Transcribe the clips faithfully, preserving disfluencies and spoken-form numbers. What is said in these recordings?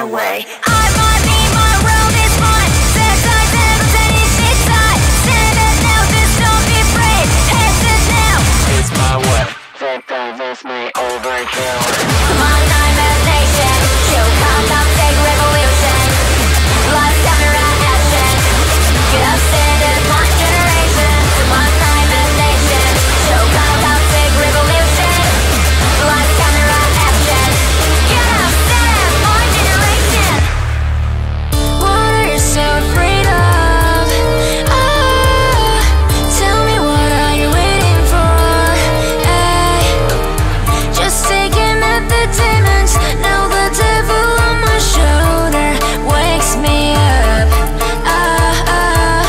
my way. I might be my world is mine. Sex I never say shit side. Stand up now, just don't be afraid. Heads it now. It's my way. That this may overkill. My nine meditation. Show conduct, take revolution. Life camera action. Get up, stand up, my generation. My nine meditation. Show conduct, take revolution. Life camera action. Get up, stand up, my generation. What are you so afraid of? Ah, tell me what are you waiting for? Ay, just taking at the demons. Now the devil on my shoulder wakes me up. Ah, ah.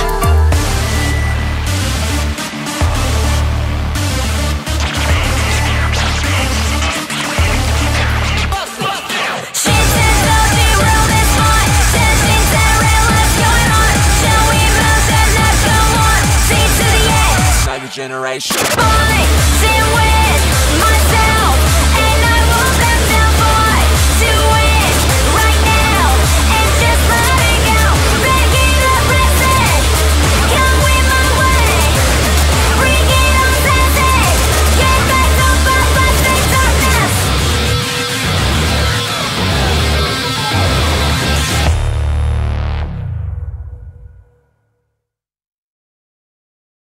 She says the world is mine. Says things that real life going on. Shall we move and not go on? See to the edge. Another generation. Falling.